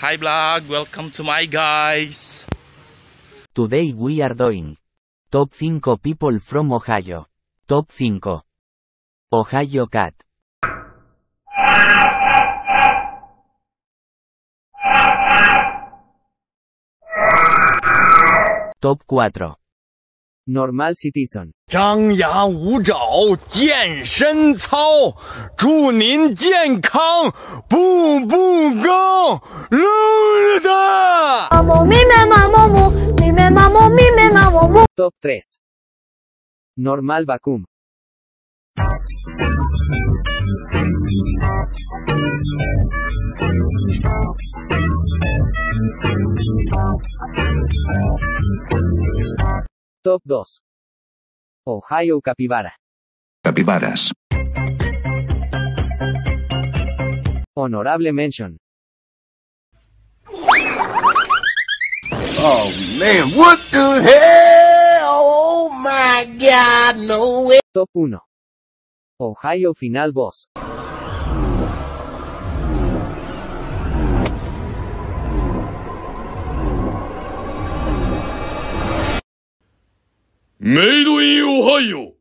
Hi vlog, welcome to my guys. Today we are doing Top 5 people from Ohio. Top 5. Ohio Cat. Top 4. Normal Citizen. 张牙舞爪，健身操，祝您健康，步步高，噜噜的。 Top 3. Normal Vacuum. Top 2. Ohio Capybara. Capibaras. Honorable mention. Oh man, what the hell? Oh my God, no way. Top 1. Ohio Final Boss. Made in Ohio.